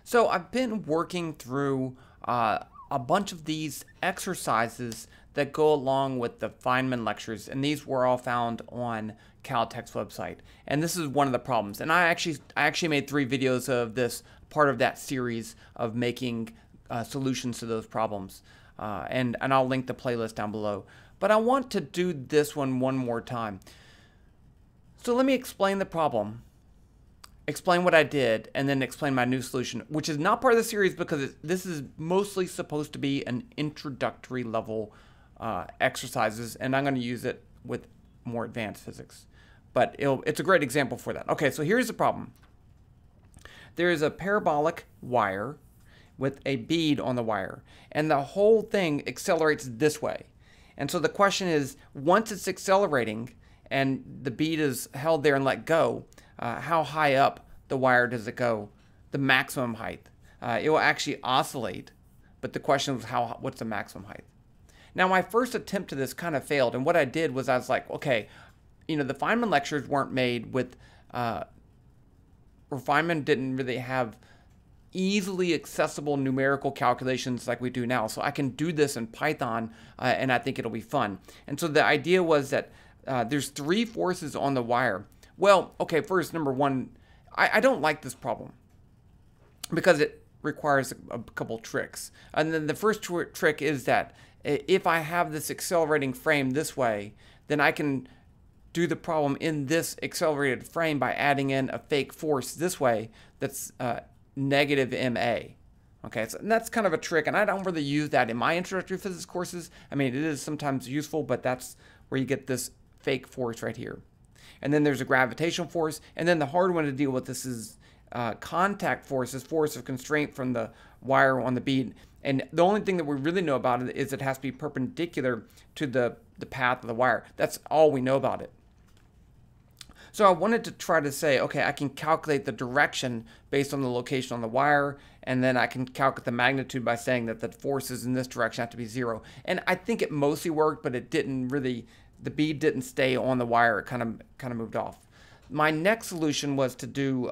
So I've been working through a bunch of these exercises that go along with the Feynman lectures, and these were all found on Caltech's website. And this is one of the problems. And I actually made 3 videos of this, part of that series of making solutions to those problems. And I'll link the playlist down below. But I want to do this one more time. So let me explain the problem, explain what I did, and then explain my new solution, which is not part of the series because this is mostly supposed to be an introductory level exercises, and I'm going to use it with more advanced physics. But it's a great example for that. Okay, so here's the problem. There is a parabolic wire with a bead on the wire, and the whole thing accelerates this way. And so the question is, once it's accelerating and the bead is held there and let go, how high up the wire does it go? The maximum height. It will actually oscillate, but the question was what's the maximum height? Now, my first attempt to this kind of failed, and what I did was I was like, okay, the Feynman lectures weren't made with, or Feynman didn't really have easily accessible numerical calculations like we do now. So I can do this in Python, and I think it'll be fun. And so the idea was that there's 3 forces on the wire. Well, okay, first, number one, I don't like this problem because it requires a couple tricks. And then the first trick is that if I have this accelerating frame this way, then I can do the problem in this accelerated frame by adding in a fake force this way that's negative ma. Okay, so that's kind of a trick, and I don't really use that in my introductory physics courses. I mean, it is sometimes useful, but that's where you get this fake force right here. And then there's a gravitational force, and then the hard one to deal with this is contact force, is force of constraint from the wire on the bead. And the only thing that we really know about it is it has to be perpendicular to the path of the wire. That's all we know about it. So I wanted to try to say, okay, I can calculate the direction based on the location on the wire, and then I can calculate the magnitude by saying that the forces in this direction have to be 0. And I think it mostly worked, but it didn't really, the bead didn't stay on the wire. It kind of moved off. My next solution was to do,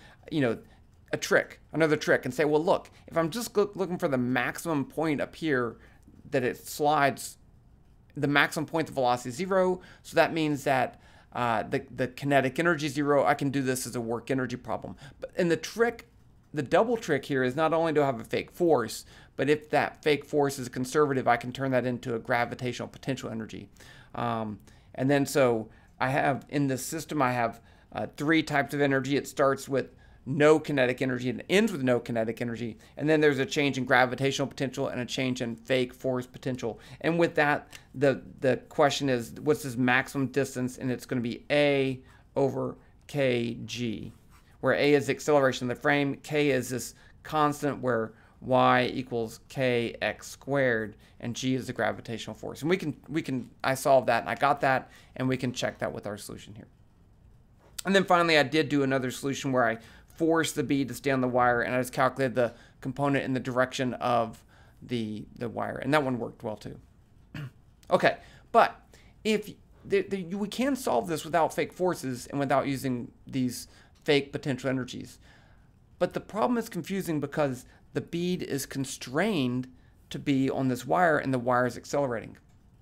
a trick, another trick, and say, well, look, if I'm just looking for the maximum point up here that it slides, the maximum point of velocity is 0, so that means that the kinetic energy is 0. I can do this as a work energy problem. And the double trick here is not only do I have a fake force, but if that fake force is conservative, I can turn that into a gravitational potential energy. And then so I have, in this system, I have 3 types of energy. It starts with no kinetic energy and ends with no kinetic energy. And then there's a change in gravitational potential and a change in fake force potential. And with that, the question is, what's this maximum distance? And it's going to be A over kg, where A is the acceleration of the frame, K is this constant where y equals kx squared, and g is the gravitational force. And I solved that, and I got that, and we can check that with our solution here. And then finally, I did do another solution where I forced the bead to stay on the wire, and I just calculated the component in the direction of the wire, and that one worked well too. Okay, but if we can solve this without fake forces and without using these fake potential energies. But the problem is confusing because the bead is constrained to be on this wire, and the wire is accelerating.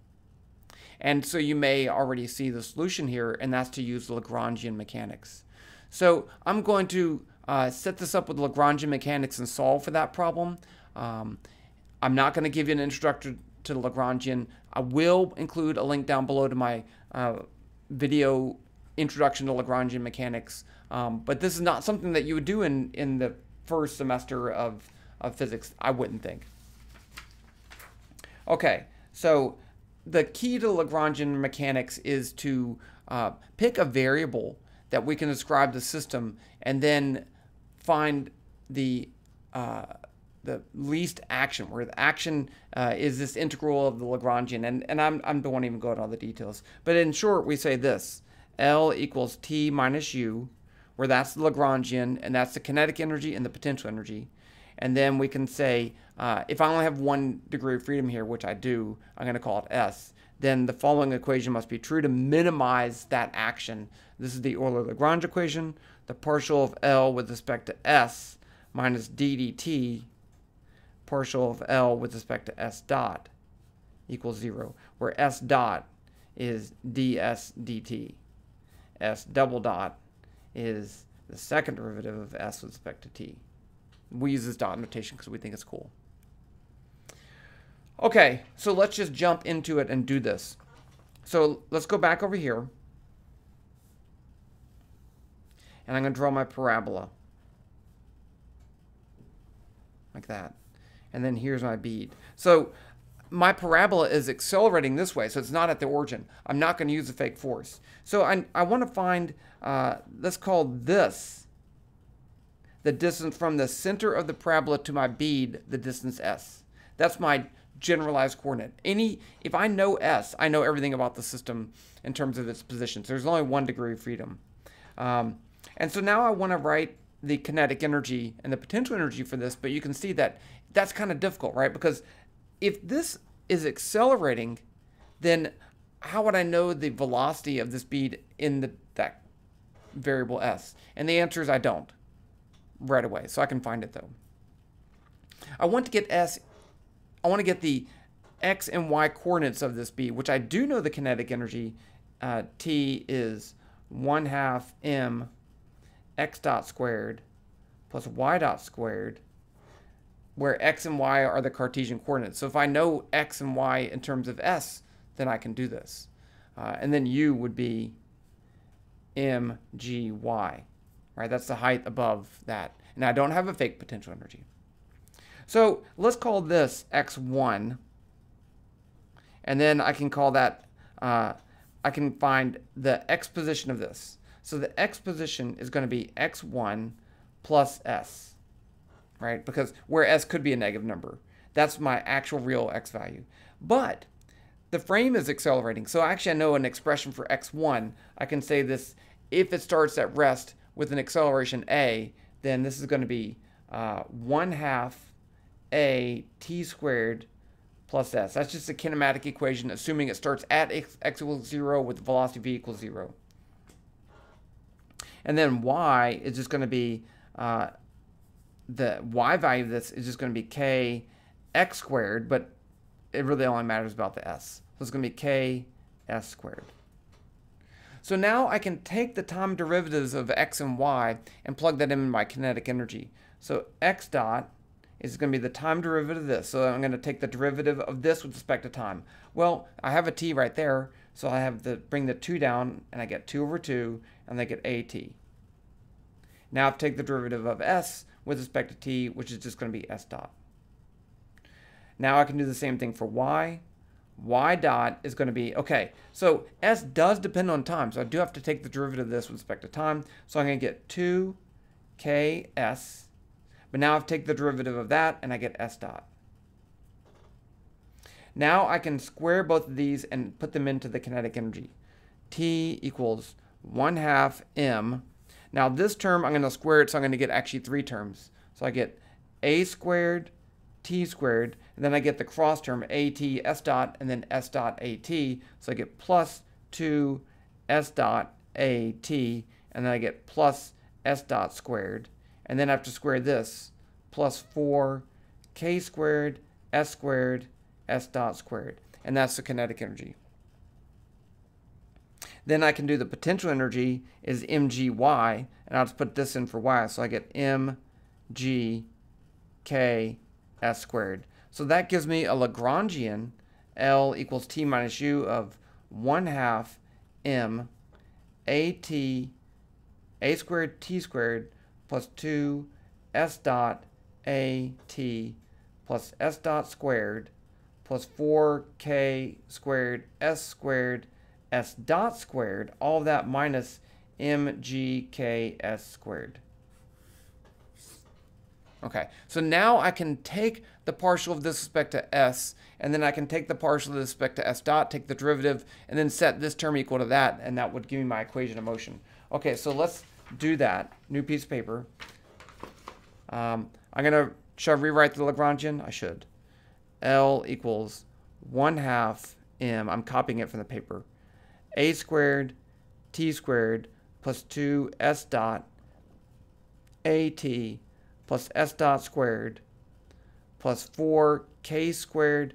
And so you may already see the solution here, and that's to use Lagrangian mechanics. So I'm going to set this up with Lagrangian mechanics and solve for that problem. I'm not going to give you an introduction to Lagrangian. I will include a link down below to my video introduction to Lagrangian mechanics. But this is not something that you would do in the first semester of physics, I wouldn't think. Okay, so the key to Lagrangian mechanics is to pick a variable that we can describe the system, and then find the least action, where the action is this integral of the Lagrangian, and I don't want to even go into all the details. But in short, we say this: L equals T minus U, where that's the Lagrangian, and that's the kinetic energy and the potential energy. And then we can say, if I only have 1 degree of freedom here, which I do, I'm going to call it S, then the following equation must be true to minimize that action. This is the Euler-Lagrange equation. The partial of L with respect to S minus d dt partial of L with respect to S dot equals 0, where S dot is ds dt. S double dot is the second derivative of S with respect to t. We use this dot notation because we think it's cool. Okay, so let's just jump into it and do this. So let's go back over here. And I'm going to draw my parabola. Like that. And then here's my bead. So my parabola is accelerating this way, so it's not at the origin. I'm not going to use a fake force. So I want to find, let's call this the distance from the center of the parabola to my bead, the distance s. That's my generalized coordinate. If I know s, I know everything about the system in terms of its positions. There's only 1 degree of freedom. And so now I want to write the kinetic energy and the potential energy for this, but you can see that that's kind of difficult, right? Because if this is accelerating, then how would I know the velocity of this bead in that variable s? And the answer is I don't right away, so I can find it though. I want to get the x and y coordinates of this bead, which I do know the kinetic energy. T is 1/2 m x dot squared plus y dot squared, where x and y are the Cartesian coordinates. So if I know x and y in terms of s, then I can do this. And then u would be mgy, right? That's the height above that. And I don't have a fake potential energy. So let's call this x1. And then I can call that, I can find the x position of this. So the x position is going to be x1 plus s, right? Because where s could be a negative number. That's my actual real x value. But the frame is accelerating. So actually I know an expression for x1. I can say this, if it starts at rest with an acceleration a, then this is going to be 1/2 a t squared plus s. That's just a kinematic equation, assuming it starts at x equals 0 with velocity v equals 0. And then y is just going to be, the y value of this is just going to be k x squared, but it really only matters about the s. So it's going to be k s squared. So now I can take the time derivatives of x and y and plug that in my kinetic energy. So x dot is going to be the time derivative of this. So I'm going to take the derivative of this with respect to time. Well, I have a t right there, so I have to bring the 2 down, and I get 2/2, and I get at. Now I have to take the derivative of s with respect to t, which is just going to be s dot. Now I can do the same thing for y. Y dot is going to be, okay, so s does depend on time, so I do have to take the derivative of this with respect to time. So I'm going to get 2ks, but now I have to take the derivative of that, and I get s dot. Now I can square both of these and put them into the kinetic energy. T equals 1/2 m. Now this term, I'm going to square it, so I'm going to get actually 3 terms. So I get a squared, t squared, and then I get the cross term at s dot, and then s dot at. So I get plus 2 s dot at, and then I get plus s dot squared. And then I have to square this, plus 4 k squared, s dot squared. And that's the kinetic energy. Then I can do the potential energy is mgy, and I'll just put this in for y. So I get mg k s squared. So that gives me a Lagrangian L equals t minus u of 1/2 m at a squared t squared plus 2 s dot at plus s dot squared plus 4k squared s dot squared, all of that minus mgks squared. Okay, so now I can take the partial of this with respect to s, and then I can take the partial with respect to s dot, take the derivative, and then set this term equal to that, and that would give me my equation of motion. Okay, so let's do that. New piece of paper. Should I rewrite the Lagrangian? I should. L equals 1/2 m, I'm copying it from the paper, a squared t squared plus 2 s dot at plus s dot squared plus 4k squared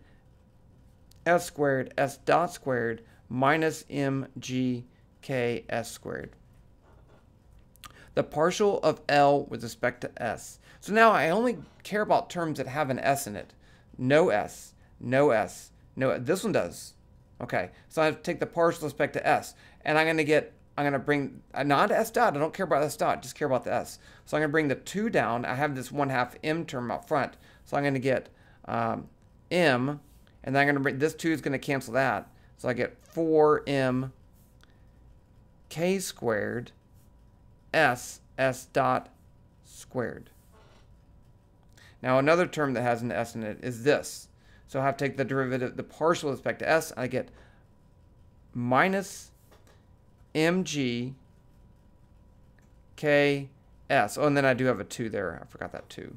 s dot squared minus mgk s squared. The partial of L with respect to S. So now I only care about terms that have an S in it. No S, no S, no. This one does. Okay, so I have to take the partial with respect to S, and I'm going to bring, not S dot, I don't care about S dot, just care about the S. So I'm going to bring the 2 down. I have this 1/2 m term up front, so I'm going to get m, and then I'm going to bring, this 2 is going to cancel that. So I get 4m k squared s dot squared. Now another term that has an s in it is this. So I have to take the derivative, the partial with respect to s, I get minus mg k s. Oh, and then I do have a 2 there. I forgot that 2.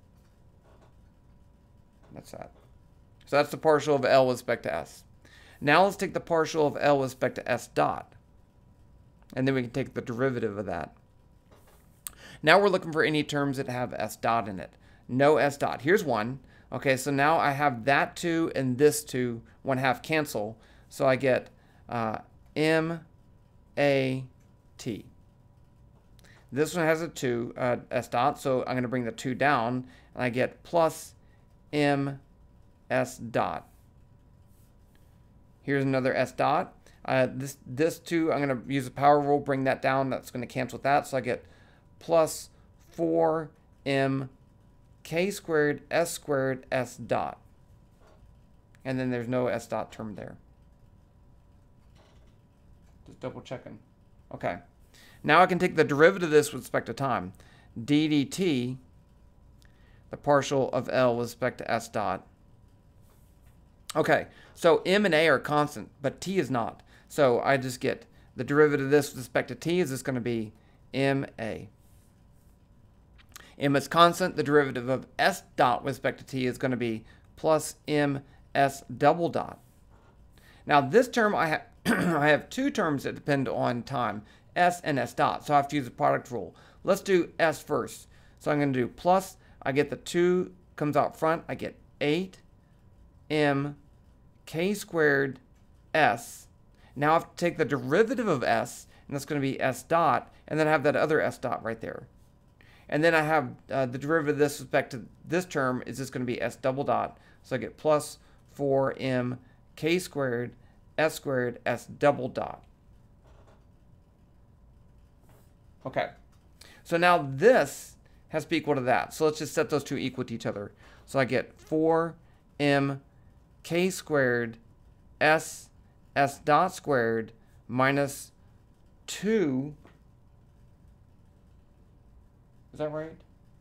That's that. So that's the partial of L with respect to s. Now let's take the partial of L with respect to s dot. And then we can take the derivative of that. Now we're looking for any terms that have s dot in it. No s dot. Here's one. Okay, so now I have that 2 and this 2, 1/2 cancel. So I get m a t. This one has a 2 s dot, so I'm going to bring the 2 down, and I get plus m s dot. Here's another s dot. This 2, I'm going to use the power rule, bring that down. That's going to cancel with that, so I get plus 4m k squared s dot. And then there's no s dot term there. Just double checking. Okay. Now I can take the derivative of this with respect to time. d dt, the partial of L with respect to s dot. Okay, so m and a are constant, but t is not. So I just get the derivative of this with respect to t is just going to be ma. M is constant. The derivative of s dot with respect to t is going to be plus ms double dot. Now this term I have 2 terms that depend on time, s and s dot. So I have to use the product rule. Let's do s first. So I'm going to do plus. I get the 2 comes out front. I get 8m k squared s. Now I have to take the derivative of s, and that's going to be s dot, and then I have that other s dot right there. And then I have the derivative of this with respect to this term is just going to be s double dot. So I get plus 4m k squared s double dot. Okay. So now this has to be equal to that. So let's just set those 2 equal to each other. So I get 4m k squared s dot squared minus 2. Is that right?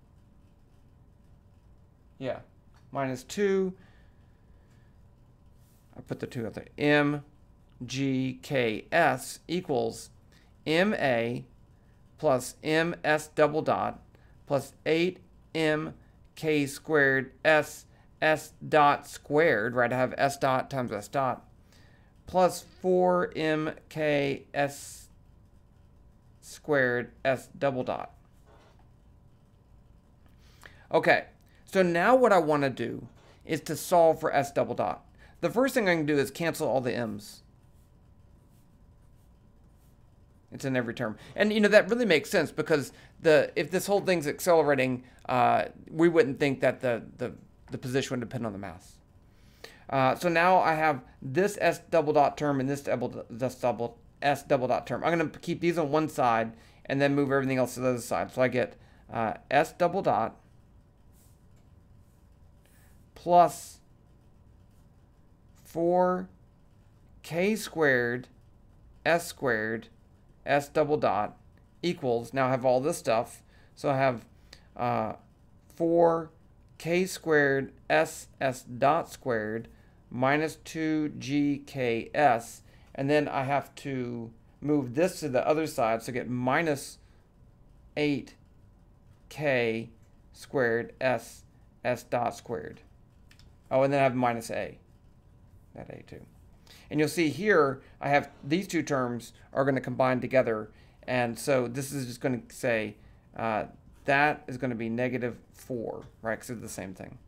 Yeah. Minus 2. I put the 2 out there. mgks equals ma plus ms double dot plus 8m k squared s dot squared, right? I have s dot times s dot plus 4m k s squared s double dot. Okay, so now what I want to do is to solve for s double dot. The first thing I can do is cancel all the m's. It's in every term. And, you know, that really makes sense because if this whole thing's accelerating, we wouldn't think that the position would depend on the mass. So now I have this s double dot term and this s double dot term. I'm going to keep these on one side and then move everything else to the other side. So I get s double dot plus 4k squared s double dot equals, now I have all this stuff, so I have 4k squared s dot squared minus 2gks, and then I have to move this to the other side, so I get minus 8k squared s dot squared. Oh, and then I have minus a, that a too. And you'll see here, I have these 2 terms are going to combine together. And so this is just going to say that that is going to be -4, right? Because it's the same thing.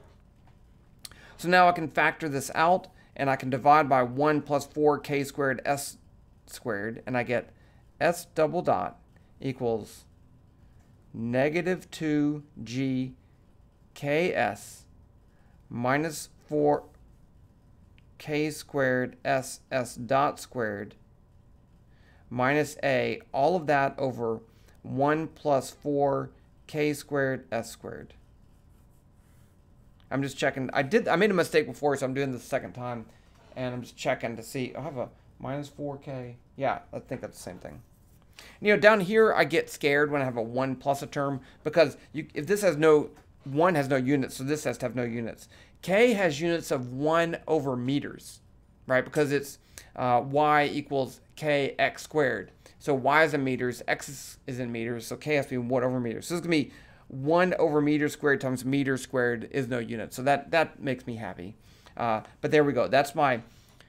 So now I can factor this out, and I can divide by 1 plus 4k squared s squared, and I get s double dot equals -2g ks minus 4k squared s dot squared minus a, all of that over 1 plus 4k squared s squared. I'm just checking. I made a mistake before, so I'm doing this the second time, and I'm just checking to see. I have a minus 4k. Yeah, I think that's the same thing. You know, down here I get scared when I have a 1 plus a term, because if this has no 1 has no units, so this has to have no units. K has units of 1 over meters, right? Because it's y equals kx squared. So y is in meters, x is in meters, so k has to be 1 over meters. So this is going to be 1 over meter squared times meter squared is no unit. So that makes me happy. But there we go. That's my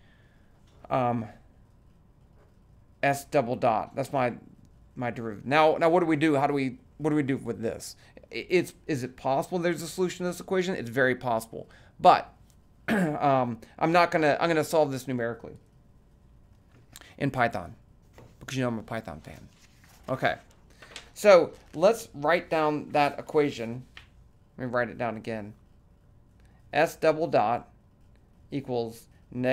s double dot. That's my derivative. Now what do we do? What do we do with this? Is it possible there's a solution to this equation? It's very possible. But I'm gonna solve this numerically in Python, because you know I'm a Python fan. Okay. So let's write down that equation. Let me write it down again. S double dot equals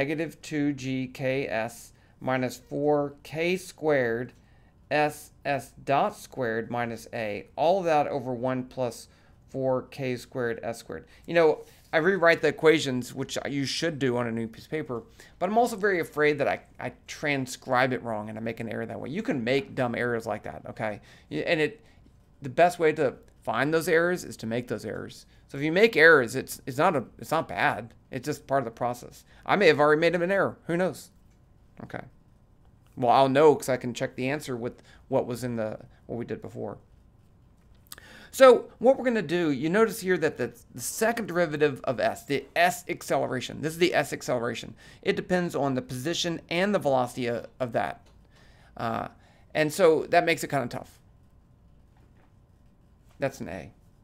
-2gks minus 4k squared s dot squared minus a. All of that over 1 plus 4k squared s squared. You know, I rewrite the equations, which you should do on a new piece of paper, but I'm also very afraid that I transcribe it wrong and I make an error that way. You can make dumb errors like that, okay? And the best way to find those errors is to make those errors. So if you make errors, it's not bad. It's just part of the process. I may have already made an error. Who knows? Okay. Well, I'll know because I can check the answer with what was in what we did before. So what we're going to do, you notice here that the second derivative of s, the s acceleration, this is the s acceleration. It depends on the position and the velocity of that. And so that makes it kind of tough. That's an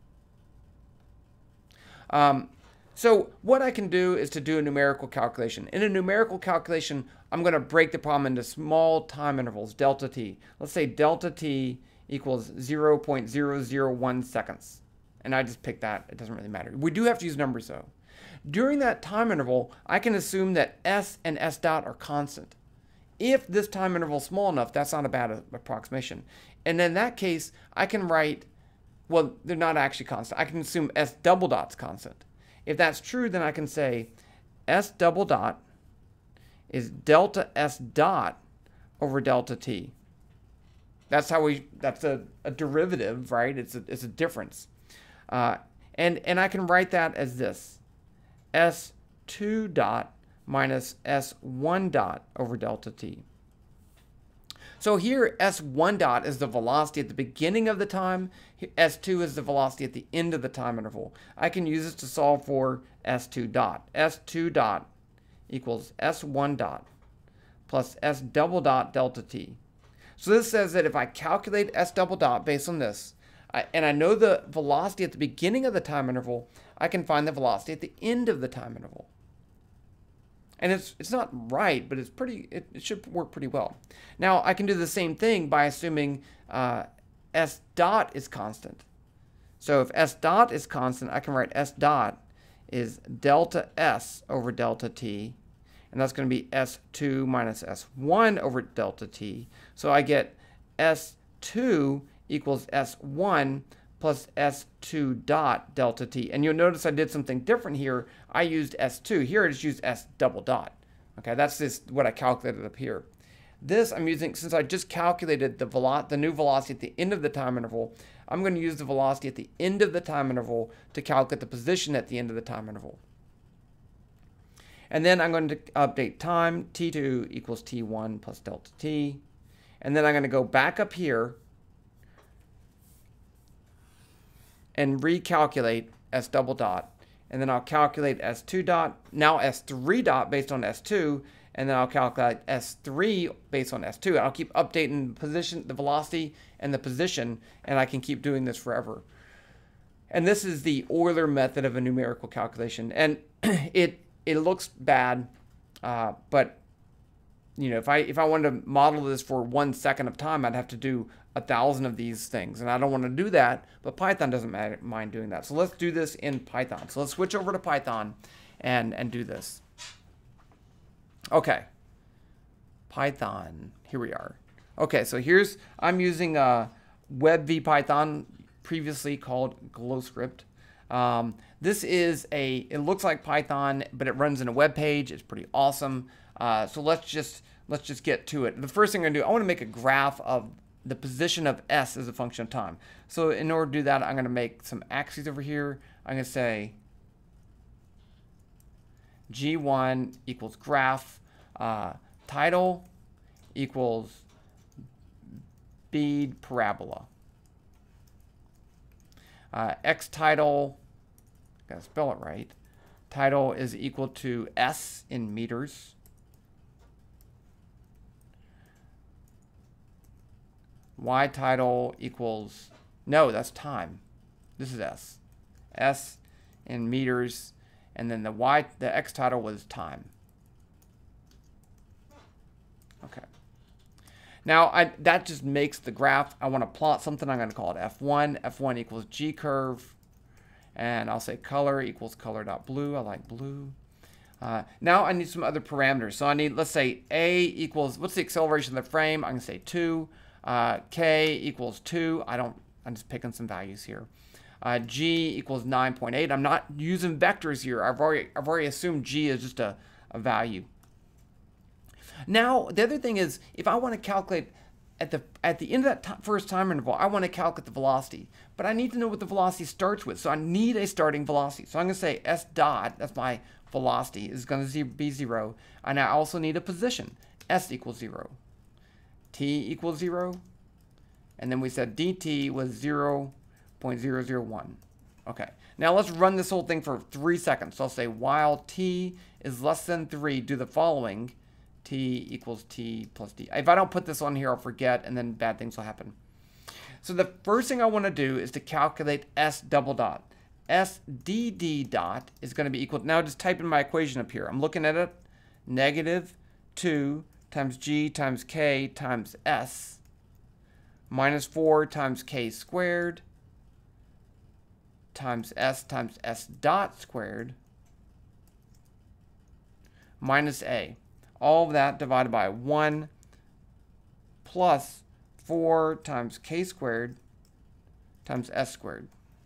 A. So what I can do is to do a numerical calculation. In a numerical calculation, I'm going to break the problem into small time intervals, delta t. Let's say delta t equals 0.001 seconds. And I just pick that. It doesn't really matter. We do have to use numbers, though. During that time interval, I can assume that s and s dot are constant. If this time interval is small enough, that's not a bad approximation. And in that case, I can write, well, they're not actually constant. I can assume s double dot's constant. If that's true, then I can say s double dot is delta s dot over delta t. That's a derivative, right? It's a difference. And I can write that as this. S2 dot minus S1 dot over delta t. So here S1 dot is the velocity at the beginning of the time. S2 is the velocity at the end of the time interval. I can use this to solve for S2 dot. S2 dot equals S1 dot plus S double dot delta t. So this says that if I calculate S double dot based on this, and I know the velocity at the beginning of the time interval, I can find the velocity at the end of the time interval. And it's not right, but it should work pretty well. Now I can do the same thing by assuming S dot is constant. So if S dot is constant, I can write S dot is delta S over delta t. And that's going to be S2 minus S1 over delta t. So I get S2 equals S1 plus S2 dot delta t. And you'll notice I did something different here. I used S2. Here I just used S double dot. Okay, that's just what I calculated up here. This I'm using, since I just calculated the new velocity at the end of the time interval, I'm going to use the velocity at the end of the time interval to calculate the position at the end of the time interval. And then I'm going to update time, t2 equals t1 plus delta t. And then I'm going to go back up here and recalculate S double dot. And then I'll calculate S2 dot, now S3 dot based on S2. and then I'll calculate S3 based on S2. And I'll keep updating the position, the velocity, and the position, and I can keep doing this forever. And this is the Euler method of a numerical calculation. And it looks bad, but you know, if I wanted to model this for 1 second of time, I'd have to do 1,000 of these things, and I don't want to do that, but Python doesn't mind doing that. So let's do this in Python. So let's switch over to Python and do this. Okay, Python, here we are. Okay, so I'm using WebVPython, previously called GlowScript. This is it looks like Python, but it runs in a web page. It's pretty awesome. So let's just get to it. The first thing I'm gonna do, I want to make a graph of the position of S as a function of time. So in order to do that, I'm gonna make some axes over here. I'm gonna say G1 equals graph, title equals Bead Parabola. X title, gotta spell it right. Title is equal to S in meters. Y title equals, no, that's time. This is S. S in meters, and then the X title was time. Okay. Now that just makes the graph. I want to plot something. I'm going to call it F1. F1 equals G curve, and I'll say color equals color.blue. I like blue. Now I need some other parameters. So I need, let's say A equals, what's the acceleration of the frame? I'm going to say 2. K equals 2. I'm just picking some values here. G equals 9.8. I'm not using vectors here. I've already assumed G is just a value. Now the other thing is, if I want to calculate at the end of that first time interval, I want to calculate the velocity, but I need to know what the velocity starts with. So I need a starting velocity. So I'm going to say S dot, that's my velocity, is going to be 0, and I also need a position. S equals 0. T equals 0, and then we said dt was 0.001. Okay, now let's run this whole thing for 3 seconds. So I'll say while t is less than 3, do the following. T equals t plus d. If I don't put this on here, I'll forget, and then bad things will happen. So the first thing I want to do is to calculate S double dot. S dd dot is going to be equal to, now just type in my equation up here. I'm looking at it, -2 times G times K times S minus 4 times K squared times S dot squared minus A. All of that divided by 1 plus 4 times K squared times S squared.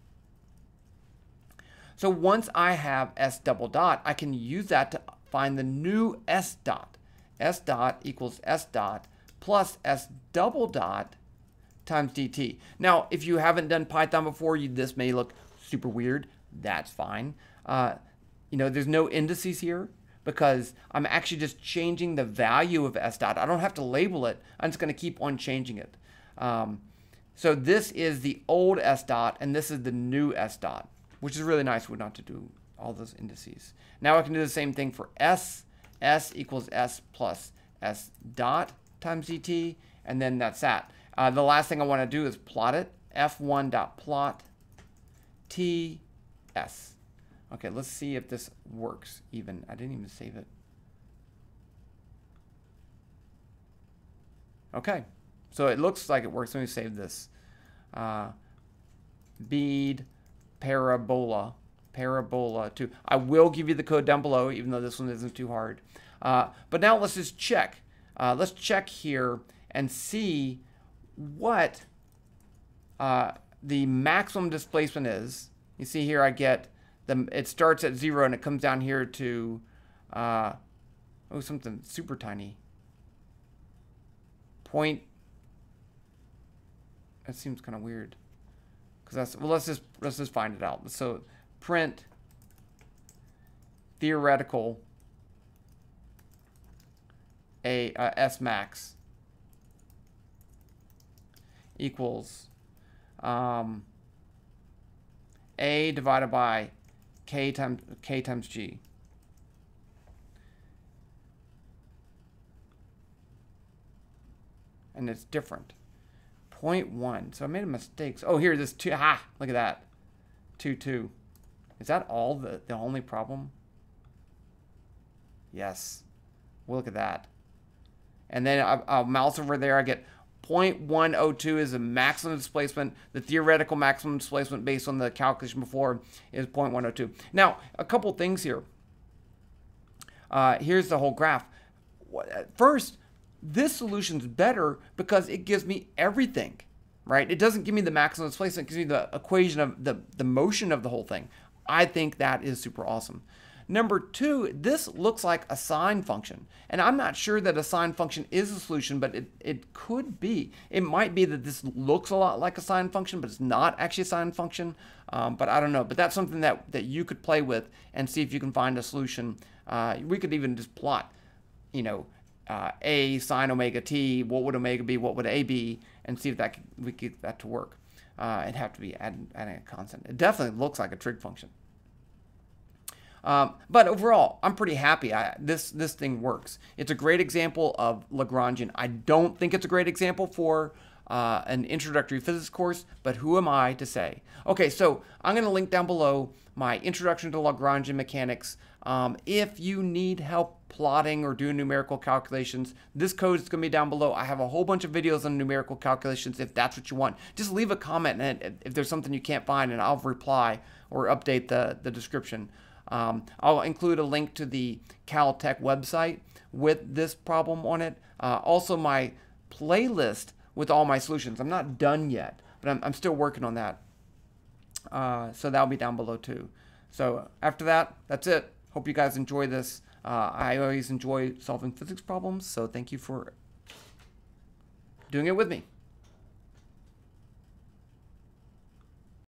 So once I have S double dot, I can use that to find the new S dot. S dot equals S dot plus S double dot times dt. Now, if you haven't done Python before, this may look super weird. That's fine. You know, there's no indices here because I'm actually just changing the value of S dot. I don't have to label it. I'm just going to keep on changing it. So this is the old S dot, and this is the new S dot, which is really nice. We're not to do all those indices. Now I can do the same thing for S. S equals S plus S dot times dt, and then that's that. The last thing I want to do is plot it. F1 dot plot T S. Okay, let's see if this works even. I didn't even save it. Okay, so it looks like it works. Let me save this. Bead Parabola 2. I will give you the code down below, even though this one isn't too hard. But now let's just check. Let's check here and see what the maximum displacement is. You see here I get, it starts at 0 and it comes down here to, something super tiny. That seems kind of weird. Because well, let's just find it out. So print theoretical S max equals A divided by K times G. and it's different. 0.1. So I made a mistake. Oh, here, this 2. Ah, look at that. 2, 2. Is that all the only problem? Yes. Well, look at that. And then I'll mouse over there. I get 0.102 is the maximum displacement. The theoretical maximum displacement based on the calculation before is 0.102. Now, a couple things here. Here's the whole graph. First, this solution's better because it gives me everything, right? It doesn't give me the maximum displacement. It gives me the equation of the motion of the whole thing. I think that is super awesome. Number 2, this looks like a sine function. And I'm not sure that a sine function is a solution, but it could be. It might be that this looks a lot like a sine function, but it's not actually a sine function. But I don't know. But that's something that you could play with and see if you can find a solution. We could even just plot, A sine omega t, what would omega be, what would A be, and see if we could get that to work. It'd have to be adding a constant. It definitely looks like a trig function. But overall, I'm pretty happy. This thing works. It's a great example of Lagrangian. I don't think it's a great example for an introductory physics course, but who am I to say? Okay, so I'm going to link down below my Introduction to Lagrangian Mechanics. If you need help plotting or doing numerical calculations, this code is going to be down below. I have a whole bunch of videos on numerical calculations if that's what you want. Just leave a comment and if there's something you can't find, and I'll reply or update the description. I'll include a link to the Caltech website with this problem on it. Also my playlist with all my solutions. I'm not done yet, but I'm still working on that. So that'll be down below too. So after that, that's it. Hope you guys enjoy this. I always enjoy solving physics problems, so thank you for doing it with me.